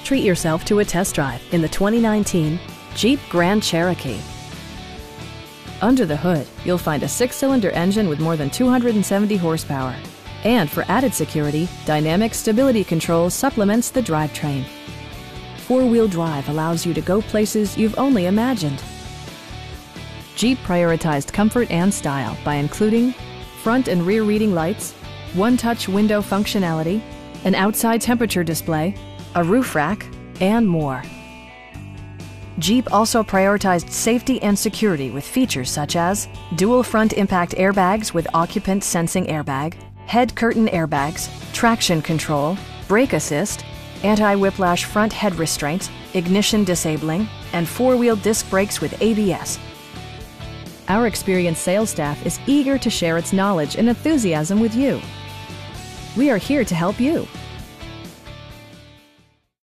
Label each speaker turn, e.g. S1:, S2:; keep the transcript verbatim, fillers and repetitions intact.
S1: treat yourself to a test drive in the twenty nineteen Jeep Grand Cherokee. Under the hood, you'll find a six-cylinder engine with more than two hundred seventy horsepower. And for added security, dynamic stability control supplements the drivetrain. Four-wheel drive allows you to go places you've only imagined. Jeep prioritized comfort and style by including front and rear reading lights, one-touch window functionality, an outside temperature display, a roof rack, and more. Jeep also prioritized safety and security with features such as dual front impact airbags with occupant sensing airbag, head curtain airbags, traction control, brake assist, anti-whiplash front head restraints, ignition disabling, and four-wheel disc brakes with A B S. Our experienced sales staff is eager to share its knowledge and enthusiasm with you. We are here to help you.